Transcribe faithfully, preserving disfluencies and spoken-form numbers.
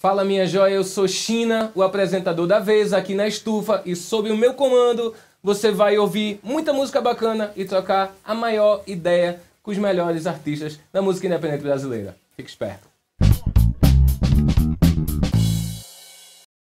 Fala minha joia, eu sou China, o apresentador da vez aqui na Estufa, e sob o meu comando você vai ouvir muita música bacana e trocar a maior ideia com os melhores artistas da música independente brasileira. Fique esperto.